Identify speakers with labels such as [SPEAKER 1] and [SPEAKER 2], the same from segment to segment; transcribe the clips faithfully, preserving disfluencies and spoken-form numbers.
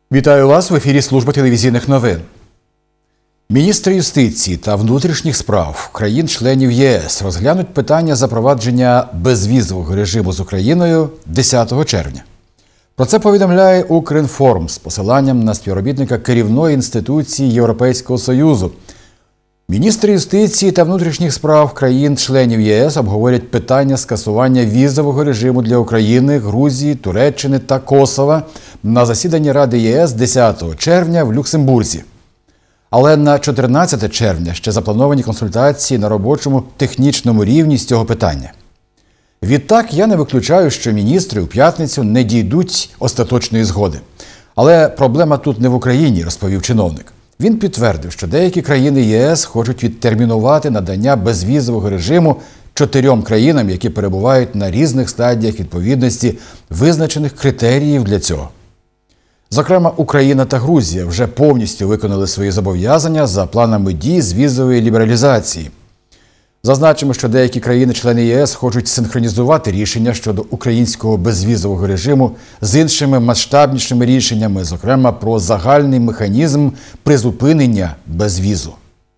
[SPEAKER 1] Вітаю вас в ефірі Служби телевізійних новин. Міністри юстиції та внутрішніх справ країн-членів ЄС розглянуть питання запровадження безвізового режиму з Україною десятого червня. Про це повідомляє Укрінформ з посиланням на співробітника керівної інституції Європейського Союзу. Міністри юстиції та внутрішніх справ країн-членів ЄС обговорять питання скасування візового режиму для України, Грузії, Туреччини та Косова на засіданні Ради ЄС десятого червня в Люксембурзі. Але на чотирнадцяте червня ще заплановані консультації на робочому технічному рівні з цього питання. Відтак, я не виключаю, що міністри у п'ятницю не дійдуть остаточної згоди. Але проблема тут не в Україні, розповів чиновник. Він підтвердив, що деякі країни ЄС хочуть відтермінувати надання безвізового режиму чотирьом країнам, які перебувають на різних стадіях відповідності визначених критеріїв для цього. Зокрема, Україна та Грузія вже повністю виконали свої зобов'язання за планами дій з візової лібералізації. Зазначимо, що деякі країни-члени ЄС хочуть синхронізувати рішення щодо українського безвізового режиму з іншими масштабнішими рішеннями, зокрема про загальний механізм призупинення безвізу.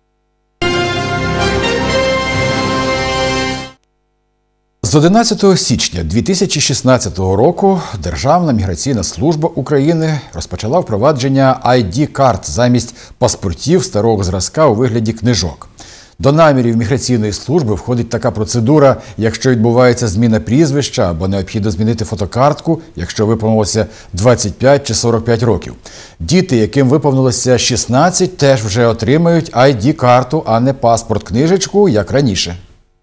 [SPEAKER 1] З одинадцятого січня дві тисячі шістнадцятого року Державна міграційна служба України розпочала впровадження ай ді-карт замість паспортів старого зразка у вигляді книжок. До намірів міграційної служби входить така процедура, якщо відбувається зміна прізвища або необхідно змінити фотокартку, якщо виповнилося двадцять п'ять чи сорок п'ять років. Діти, яким виповнилося шістнадцять, теж вже отримають ай ді-карту, а не паспорт-книжечку, як раніше.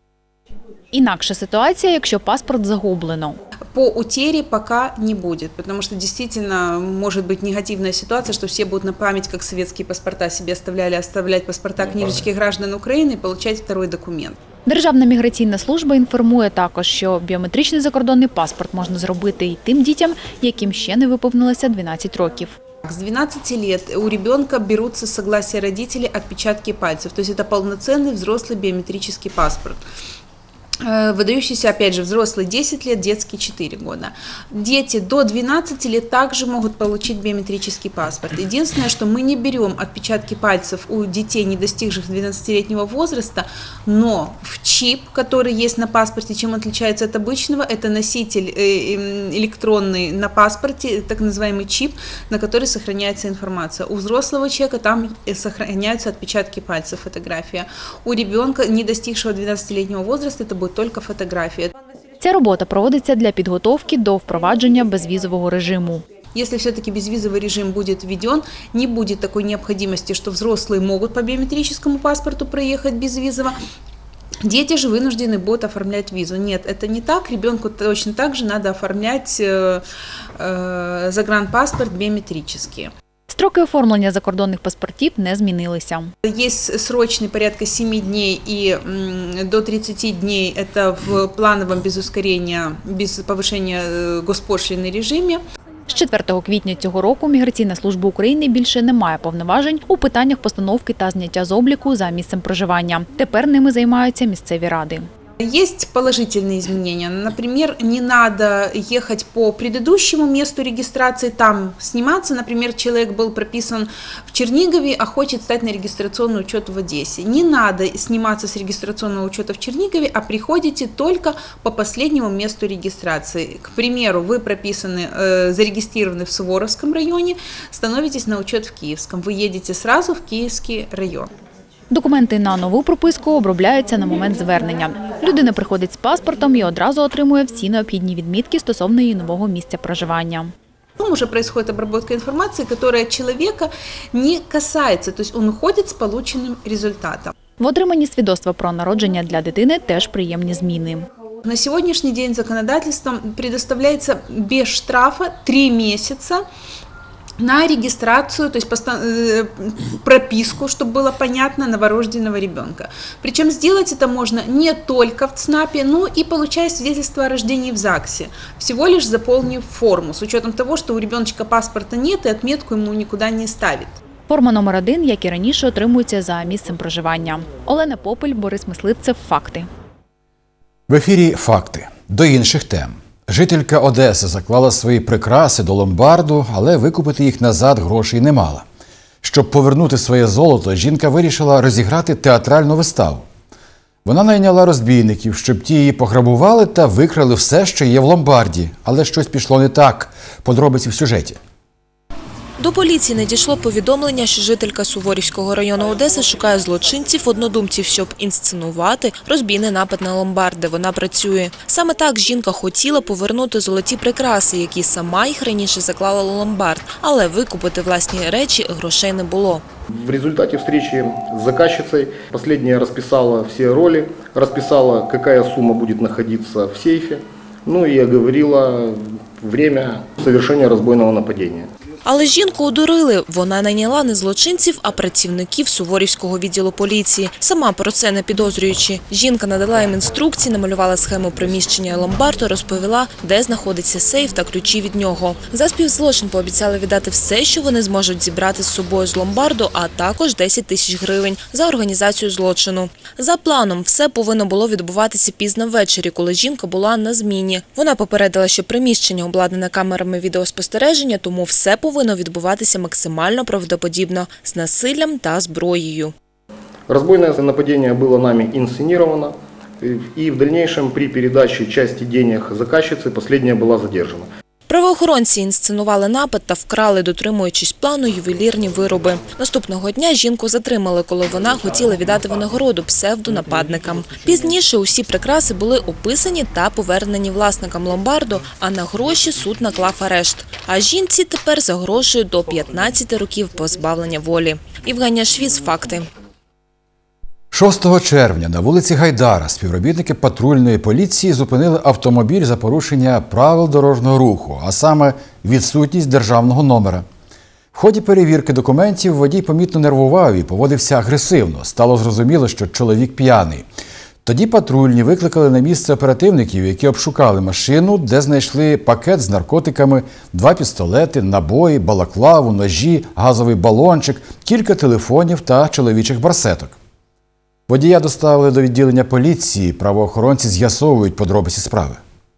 [SPEAKER 2] Інакша ситуація, якщо паспорт загублено.
[SPEAKER 3] По утере пока не будет, потому что действительно может быть негативная ситуация, что все будут на память, как советские паспорта себе оставляли, оставлять паспорта, книжечки граждан Украины и получать второй документ.
[SPEAKER 2] Державна міграційна служба інформує також, що біометричний закордонний паспорт можна зробити і тим дітям, яким ще не виповнилося дванадцять років.
[SPEAKER 3] С двенадцати лет у ребенка берутся с согласия родителей отпечатки пальцев, то есть это полноценный взрослый биометрический паспорт. Выдающийся, опять же, взрослый десять лет, детский четыре года. Дети до двенадцати лет также могут получить биометрический паспорт. Единственное, что мы не берем отпечатки пальцев у детей, не достигших двенадцатилетнего возраста, но в чип, который есть на паспорте, чем отличается от обычного, это носитель электронный на паспорте, так называемый чип, на который сохраняется информация. У взрослого человека там сохраняются отпечатки пальцев, фотография. У ребенка, не достигшего двенадцатилетнего возраста, это будет только фотография.
[SPEAKER 2] Ця робота проводиться для підготовки до впровадження безвізового режиму.
[SPEAKER 3] Если все-таки безвизовый режим будет введен, не будет такой необходимости, что взрослые могут по биометрическому паспорту проехать безвизово, дети же вынуждены будут оформлять визу. Нет, это не так. Ребенку точно так же надо оформлять э, э, загранпаспорт биометрический.
[SPEAKER 2] Строки оформлення закордонних паспортів не змінилися.
[SPEAKER 3] Есть срочный порядка семи дней и до тридцати дней, это в плановом без ускорения, без повышения госпошлины режиме.
[SPEAKER 2] З четвертого квітня цього року Міграційна служба України більше не має повноважень у питаннях постановки та зняття з обліку за місцем проживання. Тепер ними займаються місцеві ради.
[SPEAKER 3] Есть положительные изменения. Например, не надо ехать по предыдущему месту регистрации, там сниматься. Например, человек был прописан в Чернигове, а хочет стать на регистрационный учет в Одессе. Не надо сниматься с регистрационного учета в Чернигове, а приходите только по последнему месту регистрации. К примеру, вы прописаны, э, зарегистрированы в Суворовском районе, становитесь на учет в Киевском. Вы едете сразу в Киевский район.
[SPEAKER 2] Документи на нову прописку обробляються на момент звернення. Людина приходить з паспортом і одразу отримує всі необхідні відмітки стосовно її нового місця проживання.
[SPEAKER 3] Потом уже происходит обработка информации, которая человека не касается, то есть он уходит с полученным результатом.
[SPEAKER 2] В отриманні свідоцтва про народження для дитини теж приємні зміни.
[SPEAKER 3] На сегодняшний день законодательством предоставляется без штрафа три месяца на регистрацию, то есть прописку, чтобы было понятно, новорожденного ребенка. Причем сделать это можно не только в ЦНАПе, но и получая свидетельство о рождении в ЗАГСе, всего лишь заполнив форму, с учетом того, что у ребеночка паспорта нет и отметку ему никуда не ставит.
[SPEAKER 2] Форма номер один, як і раніше, отримується за місцем проживання. Олена Попель, Борис Мисливцев. Факти.
[SPEAKER 1] В ефірі «Факти». До інших тем. Жителька Одеси заклала свої прикраси до ломбарду, але викупити їх назад грошей не мала. Щоб повернути своє золото, жінка вирішила розіграти театральну виставу. Вона найняла розбійників, щоб ті її пограбували та викрали все, що є в ломбарді. Але щось пішло не так. Подробиці в сюжеті.
[SPEAKER 4] До поліції надійшло повідомлення, що жителька Суворівського району Одеси шукає злочинців-однодумців, щоб інсценувати розбійний напад на ломбард, де вона працює. Саме так жінка хотіла повернути золоті прикраси, які сама їх раніше заклала у ломбард, але викупити власні речі грошей не було.
[SPEAKER 5] В результате встречи с заказчицей последняя расписала все роли, расписала, какая сумма будет находиться в сейфе, ну и оговорила время совершения разбойного нападения.
[SPEAKER 4] Але жінку одурили. Вона найняла не злочинців, а працівників Суворівського відділу поліції. Сама про це не підозрюючи. Жінка надала їм інструкції, намалювала схему приміщення ломбарду, розповіла, де знаходиться сейф та ключі від нього. За співзлочин пообіцяли віддати все, що вони зможуть зібрати з собою з ломбарду, а також десять тисяч гривень за організацію злочину. За планом, все повинно було відбуватися пізно ввечері, коли жінка була на зміні. Вона попередила, що приміщення обладнане камерами відеоспостереження, тому все повинно повинно відбуватися максимально правдоподібно, з насиллям та зброєю.
[SPEAKER 5] Разбойное нападение было нами инсценировано, и в дальнейшем при передаче части денег заказчицы последняя была задержана.
[SPEAKER 4] Правоохоронці інсценували напад та вкрали, дотримуючись плану, ювелірні вироби. Наступного дня жінку затримали, коли вона хотіла віддати винагороду псевдонападникам. Пізніше усі прикраси були описані та повернені власникам ломбарду, а на гроші суд наклав арешт. А жінці тепер загрожує до п'ятнадцяти років позбавлення волі. Євгенія Швіц, факти.
[SPEAKER 1] шостого червня на вулиці Гайдара співробітники патрульної поліції зупинили автомобіль за порушення правил дорожнього руху, а саме відсутність державного номера. В ході перевірки документів водій помітно нервував і поводився агресивно. Стало зрозуміло, що чоловік п'яний. Тоді патрульні викликали на місце оперативників, які обшукали машину, де знайшли пакет з наркотиками, два пістолети, набої, балаклаву, ножі, газовий балончик, кілька телефонів та чоловічих барсеток. Водія доставили до відділення поліції, правоохоронці з'ясовують подробиці справи.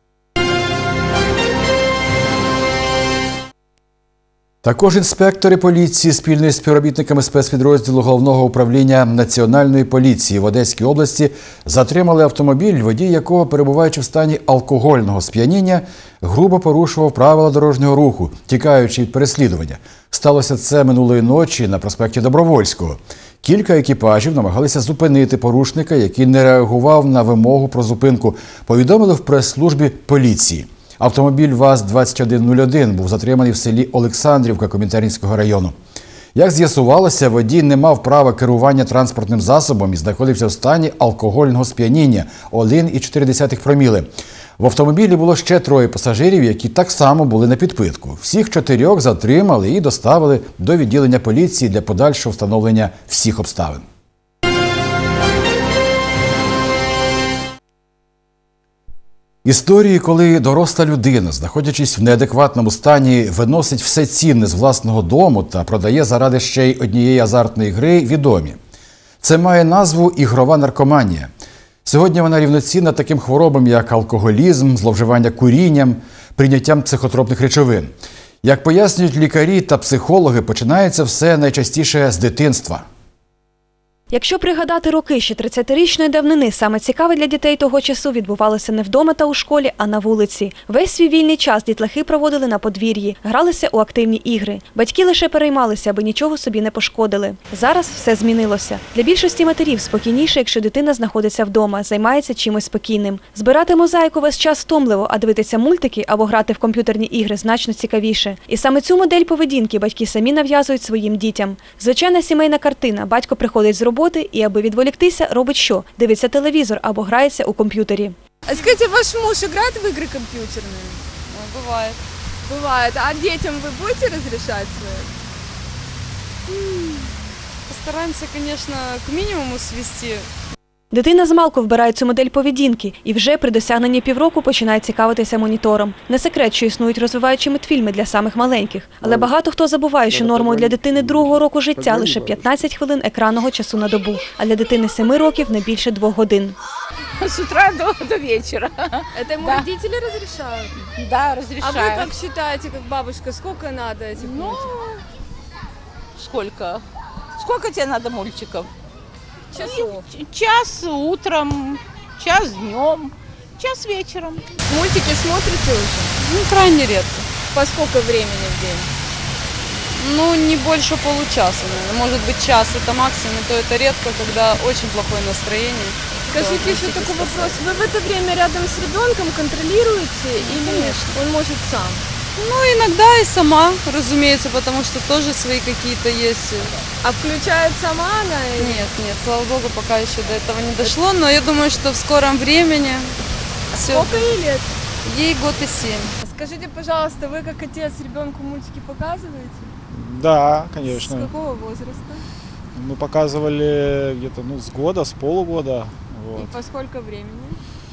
[SPEAKER 1] Також інспектори поліції спільно із співробітниками спецпідрозділу Головного управління Національної поліції в Одеській області затримали автомобіль, водій якого, перебуваючи в стані алкогольного сп'яніння, грубо порушував правила дорожнього руху, тікаючи від переслідування. Сталося це минулої ночі на проспекті Добровольського. Кілька екіпажів намагалися зупинити порушника, який не реагував на вимогу про зупинку, повідомили в прес-службі поліції. Автомобіль ВАЗ двадцять один нуль один був затриманий в селі Олександрівка Комінтернського району. Як з'ясувалося, водій не мав права керування транспортним засобом і знаходився в стані алкогольного сп'яніння – один цілих чотири десятих проміли. В автомобілі було ще троє пасажирів, які так само були на підпитку. Всіх чотирьох затримали і доставили до відділення поліції для подальшого встановлення всіх обставин. Історії, коли доросла людина, знаходячись в неадекватному стані, виносить все цінне з власного дому та продає заради ще й однієї азартної гри, відомі. Це має назву «ігрова наркоманія». Сьогодні вона рівноцінна таким хворобам, як алкоголізм, зловживання курінням, прийняттям психотропних речовин. Як пояснюють лікарі та психологи, починається все найчастіше з дитинства.
[SPEAKER 6] Якщо пригадати роки ще тридцятирічної давнини, саме цікаве для дітей того часу відбувалося не вдома та у школі, а на вулиці. Весь свій вільний час дітлахи проводили на подвір'ї, гралися у активні ігри. Батьки лише переймалися, аби нічого собі не пошкодили. Зараз все змінилося. Для більшості матерів спокійніше, якщо дитина знаходиться вдома, займається чимось спокійним. Збирати мозаїку весь час втомливо, а дивитися мультики або грати в комп'ютерні ігри значно цікавіше. І саме цю модель поведінки батьки самі нав'язують своїм дітям. Звичайна сімейна картина. Батько приходить з роботи і, аби відволіктися, робить що? Дивиться телевізор або грається у комп'ютері.
[SPEAKER 7] А скажите, ваш муж играет в игры компьютерные?
[SPEAKER 8] Ну, бывает.
[SPEAKER 7] Бывает. А детям вы будете разрешать своим?
[SPEAKER 8] Постараемся, конечно, к минимуму свести.
[SPEAKER 6] Дитина змалку вбирає цю модель поведінки і вже при досягненні півроку починає цікавитися монітором. Не секрет, що існують розвиваючі мультфільми для самих маленьких. Але багато хто забуває, що нормою для дитини другого року життя лише п'ятнадцять хвилин екранного часу на добу, а для дитини семи років не більше двох годин.
[SPEAKER 8] С утра до, до вечера.
[SPEAKER 7] Это ему
[SPEAKER 8] Да.
[SPEAKER 7] родители разрешают?
[SPEAKER 8] Да,
[SPEAKER 7] А вы
[SPEAKER 8] разрешают.
[SPEAKER 7] как считаете, как бабушка, сколько надо этих
[SPEAKER 8] Ну,
[SPEAKER 7] мультиков?
[SPEAKER 8] сколько? Сколько тебе надо мультиков?
[SPEAKER 7] Часов?
[SPEAKER 8] Ч- Час утром, час днем, час вечером.
[SPEAKER 7] Мультики смотрите уже?
[SPEAKER 9] Ну, крайне редко.
[SPEAKER 7] По сколько времени в день?
[SPEAKER 9] Ну, не больше получаса, наверное. Может быть, час это максимум, то это редко, когда очень плохое настроение.
[SPEAKER 7] Скажите
[SPEAKER 9] то
[SPEAKER 7] еще
[SPEAKER 9] мультики
[SPEAKER 7] такой
[SPEAKER 9] спасают.
[SPEAKER 7] вопрос. Вы в это время рядом с ребенком контролируете или он может сам?
[SPEAKER 9] Ну, иногда и сама, разумеется, потому что тоже свои какие-то есть.
[SPEAKER 7] А включает сама она? или-
[SPEAKER 9] Нет, нет, слава богу, пока еще до этого не дошло, но я думаю, что в скором времени все.
[SPEAKER 7] Сколько ей лет?
[SPEAKER 9] Ей год и семь.
[SPEAKER 7] Скажите, пожалуйста, вы как отец ребенку мультики показываете?
[SPEAKER 10] Да,
[SPEAKER 7] С
[SPEAKER 10] конечно.
[SPEAKER 7] какого возраста?
[SPEAKER 10] Мы показывали где-то ну, с года, с полугода. Вот.
[SPEAKER 7] И по сколько времени?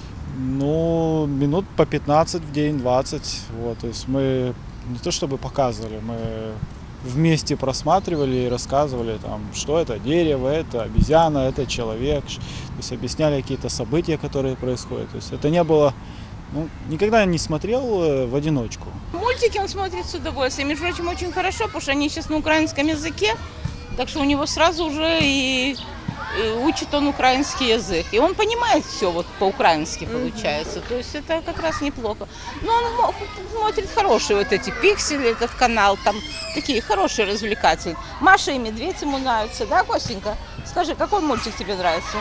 [SPEAKER 10] Ну, минут по пятнадцать в день, двадцать. Вот. То есть мы не то чтобы показывали, мы вместе просматривали и рассказывали, там, что это дерево, это обезьяна, это человек. То есть объясняли какие-то события, которые происходят. То есть это не было... Ну, никогда не смотрел э, в одиночку.
[SPEAKER 8] Мультики он смотрит с удовольствием. Между прочим, очень хорошо, потому что они сейчас на украинском языке. Так что у него сразу уже и, и учит он украинский язык. И он понимает все вот по-украински получается. То есть это как раз неплохо. Но он мо- смотрит хорошие вот эти пиксели, этот канал. Там такие хорошие развлекательные. Маша и Медведь ему нравятся, да, Костенька? Скажи, какой мультик тебе нравится?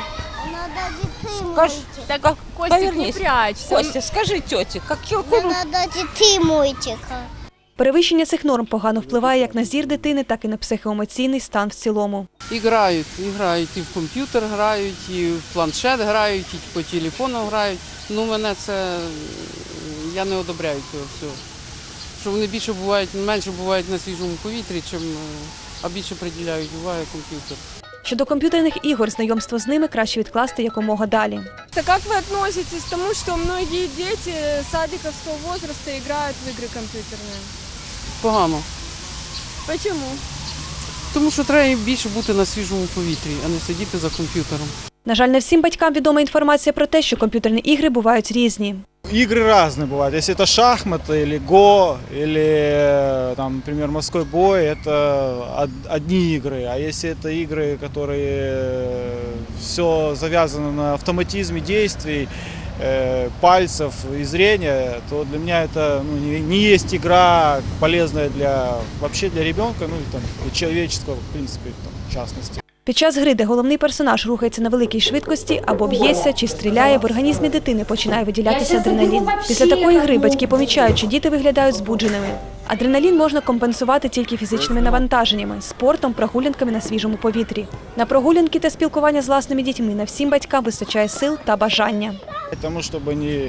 [SPEAKER 8] Скажи, так, как,
[SPEAKER 7] Костик, не
[SPEAKER 8] повернись.
[SPEAKER 7] прячься.
[SPEAKER 8] Костя, скажи тете, какой, какой м-
[SPEAKER 11] Надо дітей мультика.
[SPEAKER 6] Перевищення цих норм погано впливає як на зір дитини, так і на психоемоційний стан в цілому.
[SPEAKER 9] Играють, играють і в комп'ютер грають, і в планшет грають, і по телефону грають. Ну, мене це, я не одобряю цього всього. Що вони більше бувають, менше бувають на свіжому повітрі, чим, а більше приділяють уваги комп'ютер.
[SPEAKER 6] Щодо комп'ютерних ігор, знайомство з ними краще відкласти якомога далі.
[SPEAKER 7] А как вы относитесь к тому, что многие дети садиковского возраста играют в игры компьютерные?
[SPEAKER 9] Погано.
[SPEAKER 7] Почему?
[SPEAKER 9] Тому що треба більше бути на свіжому повітрі, а не сидіти за комп'ютером.
[SPEAKER 6] На жаль, не всім батькам відома інформація про те, що комп'ютерні ігри бувають різні.
[SPEAKER 10] Игры разные бывают. Если это шахматы или го, или, там, например, морской бой, это од- одни игры. А если это игры, которые все завязано на автоматизме действий, э, пальцев и зрения, то для меня это ну, не, не есть игра полезная для, вообще для ребенка, ну и там, для человеческого, в принципе, там, в частности.
[SPEAKER 6] Під час гри, де головний персонаж рухається на великій швидкості або б'ється чи стріляє, в організмі дитини починає виділятися адреналін. Після такої гри батьки помічають, що діти виглядають збудженими. Адреналін можна компенсувати тільки фізичними навантаженнями, спортом, прогулянками на свіжому повітрі. На прогулянки та спілкування з власними дітьми не всім батькам вистачає сил та бажання.
[SPEAKER 10] Тому, щоб не, э,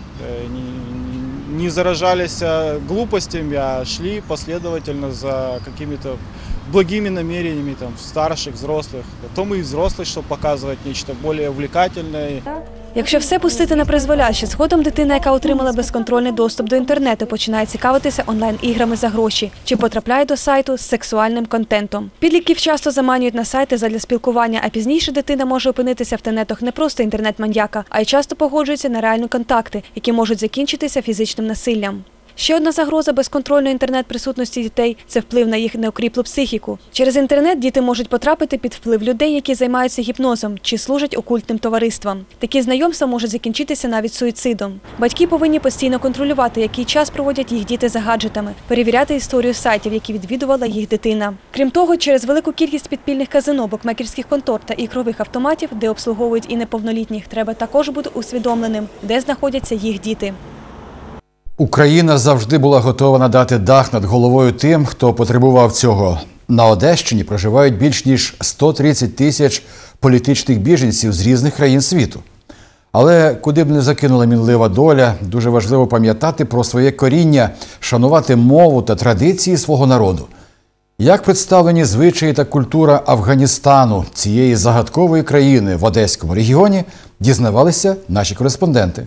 [SPEAKER 10] не, не заражались глупостями, а шли последовательно за какими-то благими намерениями там, старших, взрослых. Потом и взрослых, чтобы показывать нечто более увлекательное.
[SPEAKER 6] Якщо все пустити на призволяще, згодом дитина, яка отримала безконтрольний доступ до інтернету, починає цікавитися онлайн-іграми за гроші чи потрапляє до сайту з сексуальним контентом. Підлітків часто заманюють на сайти задля спілкування, а пізніше дитина може опинитися в тенетах не просто інтернет-маньяка, а й часто погоджується на реальні контакти, які можуть закінчитися фізичним насиллям. Ще одна загроза безконтрольної інтернет-присутності дітей – це вплив на їх неокріплу психіку. Через інтернет діти можуть потрапити під вплив людей, які займаються гіпнозом чи служать окультним товариствам. Такі знайомства можуть закінчитися навіть суїцидом. Батьки повинні постійно контролювати, який час проводять їх діти за гаджетами, перевіряти історію сайтів, які відвідувала їх дитина. Крім того, через велику кількість підпільних казино, букмекерських контор та ігрових автоматів, де обслуговують і неповнолітніх, треба також бути усвідомленим, де знаходяться їх діти.
[SPEAKER 1] Україна завжди була готова надати дах над головою тим, хто потребував цього. На Одещині проживають більш ніж сто тридцять тисяч політичних біженців з різних країн світу. Але куди б не закинула мінлива доля, дуже важливо пам'ятати про своє коріння, шанувати мову та традиції свого народу. Як представлені звичаї та культура Афганістану, цієї загадкової країни в Одеському регіоні, дізнавалися наші кореспонденти.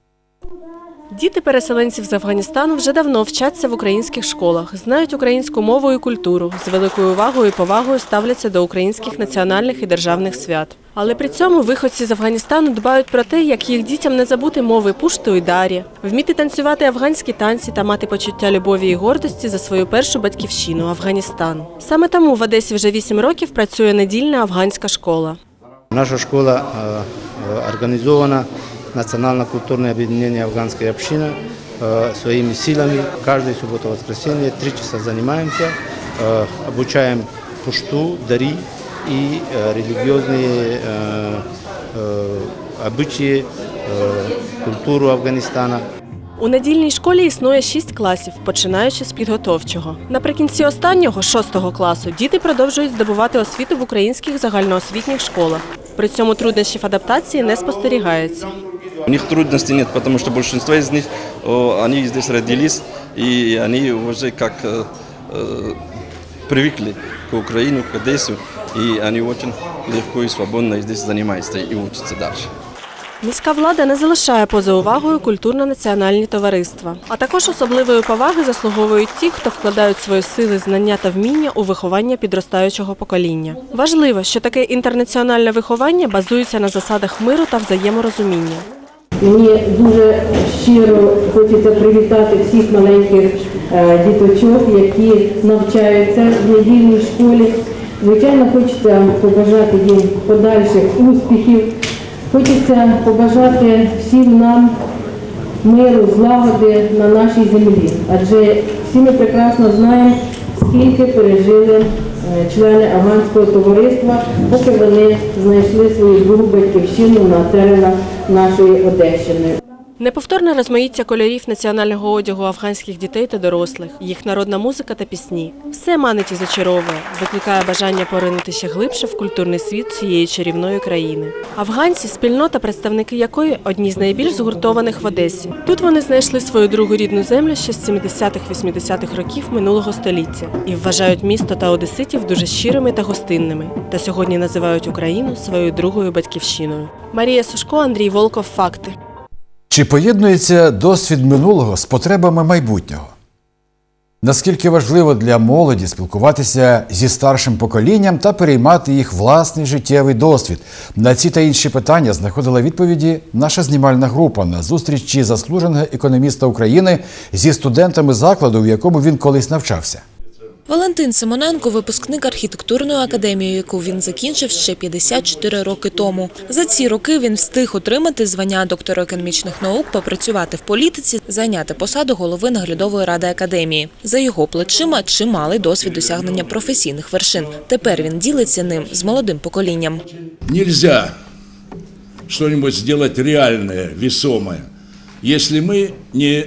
[SPEAKER 12] Діти переселенців з Афганістану вже давно вчаться в українських школах, знають українську мову і культуру, з великою увагою і повагою ставляться до українських національних і державних свят. Але при цьому виходці з Афганістану дбають про те, як їх дітям не забути мови пушту і дарі, вміти танцювати афганські танці та мати почуття любові і гордості за свою першу батьківщину – Афганістан. Саме тому в Одесі вже вісім років працює недільна афганська школа.
[SPEAKER 13] Наша школа організована национально-культурное объединение афганской общины э, своими силами. Каждую субботу-воскресенье три часа занимаемся, э, обучаем пушту, дари и э, религиозные э, э, обычаи, э, культуру Афганистана.
[SPEAKER 12] У недільній школі існує шість класів, починаючи з підготовчого. Наприкінці останнього, шостого класу, діти продовжують здобувати освіту в українських загальноосвітніх школах. При цьому труднощів адаптації не спостерігається.
[SPEAKER 14] У них трудностей нет, потому что большинство из них, они здесь родились, и они уже как э, э, привыкли к Украине, к Одессе, и они очень легко и свободно здесь занимаются и учатся дальше.
[SPEAKER 12] Міська влада не залишає поза увагою культурно-національні товариства. А також особливої поваги заслуговують ті, хто вкладають свої сили, знання та вміння у виховання підростаючого покоління. Важливо, що таке інтернаціональне виховання базується на засадах миру та взаєморозуміння.
[SPEAKER 15] Мені дуже щиро хочеться привітати всіх маленьких діточок, які навчаються в недільній школі. Звичайно, хочеться побажати їм подальших успіхів. Хочеться побажати всім нам миру, злагоди на нашій землі. Адже всі ми прекрасно знаємо, скільки пережили члени афганського товариства, поки вони знайшли свою другу батьківщину на теренах нашої Одещини.
[SPEAKER 12] Неповторне розмаїття кольорів національного одягу афганських дітей та дорослих, їх народна музика та пісні. Все манить і зачаровує, викликає бажання поринути ще глибше в культурний світ цієї чарівної країни. Афганці – спільнота, представники якої одні з найбільш згуртованих в Одесі. Тут вони знайшли свою другу рідну землю ще з сімдесятих-вісімдесятих років минулого століття і вважають місто та одеситів дуже щирими та гостинними. Та сьогодні називають Україну своєю другою батьківщиною. Марія Сушко, Андрій Волков. Факти.
[SPEAKER 1] Чи поєднується досвід минулого з потребами майбутнього? Наскільки важливо для молоді спілкуватися зі старшим поколінням та переймати їх власний життєвий досвід? На ці та інші питання знаходила відповіді наша знімальна група на зустрічі заслуженого економіста України зі студентами закладу, в якому він колись навчався.
[SPEAKER 4] Валентин Симоненко – випускник архітектурної академії, яку він закінчив ще п'ятдесят чотири роки тому. За ці роки він встиг отримати звання доктора економічних наук, попрацювати в політиці, зайняти посаду голови наглядової ради академії. За його плечима чималий досвід досягнення професійних вершин. Тепер він ділиться ним з молодим поколінням.
[SPEAKER 16] Нельзя что-нибудь сделать реальное, весомое, если мы не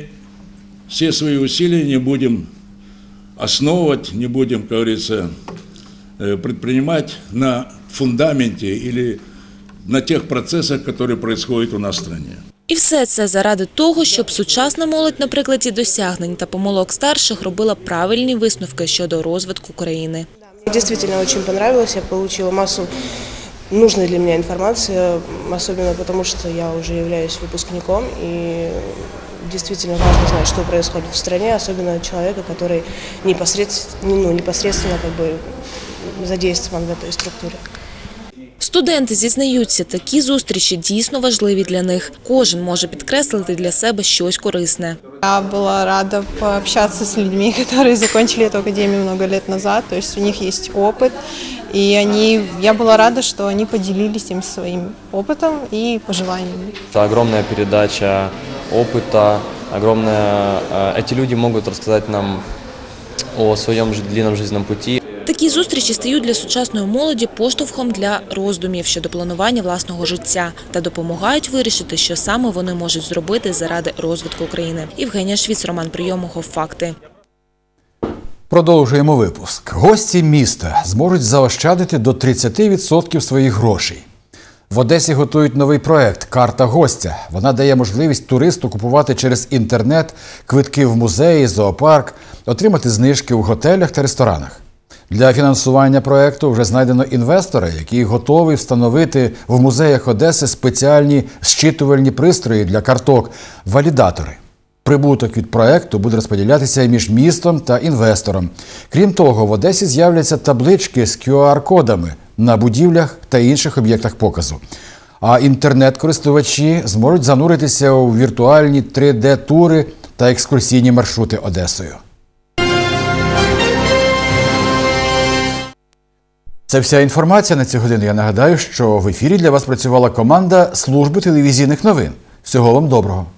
[SPEAKER 16] все свои усилия не будем основывать, не будем, как говорится, предпринимать на фундаменте или на тех процессах, которые происходят у нас в стране.
[SPEAKER 4] І все це заради того, щоб сучасна молодь на прикладі досягнень та помилок старших робила правильні висновки щодо розвитку країни.
[SPEAKER 17] Мне действительно очень понравилось, я получила массу нужной для меня информации, особенно потому, что я уже являюсь выпускником и действительно важно знать, что происходит в стране, особенно человека, который непосредственно, ну, непосредственно как бы задействован в этой структуре.
[SPEAKER 4] Студенти зізнаються, такі зустрічі дійсно важливі для них. Кожен може підкреслити для себе щось корисне.
[SPEAKER 18] Я была рада пообщаться с людьми, которые закончили эту академию много лет назад, то есть у них есть опыт, и они, я была рада, что они поделились им своим опытом и пожеланиями.
[SPEAKER 19] Это огромная передача опыта, огромная, эти люди могут рассказать нам о своем длинном жизненном пути.
[SPEAKER 4] Такі зустрічі стають для сучасної молоді поштовхом для роздумів щодо планування власного життя та допомагають вирішити, що саме вони можуть зробити заради розвитку України. Євгенія Швіц, Роман Прийомухов. Факти.
[SPEAKER 1] Продовжуємо випуск. Гості міста зможуть заощадити до тридцяти відсотків своїх грошей. В Одесі готують новий проект «Карта гостя». Вона дає можливість туристу купувати через інтернет квитки в музеї, зоопарк, отримати знижки у готелях та ресторанах. Для фінансування проєкту вже знайдено інвестора, який готовий встановити в музеях Одеси спеціальні зчитувальні пристрої для карток – валідатори. Прибуток від проєкту буде розподілятися між містом та інвестором. Крім того, в Одесі з'являться таблички з кю ар-кодами на будівлях та інших об'єктах показу. А інтернет-користувачі зможуть зануритися у віртуальні три де-тури та екскурсійні маршрути Одесою. Це вся інформація на цю годину. Я нагадаю, що в ефірі для вас працювала команда служби телевізійних новин. Всього вам доброго!